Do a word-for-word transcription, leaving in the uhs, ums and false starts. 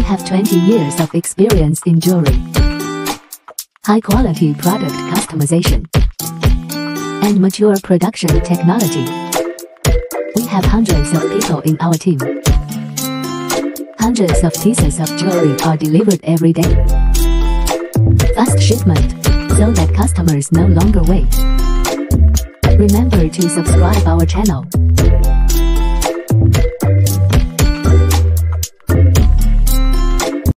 have twenty years of experience in jewelry, high-quality product customization, and mature production technology. We have hundreds of people in our team. Hundreds of pieces of jewelry are delivered every day. Fast shipment, so that customers no longer wait. Remember to subscribe our channel.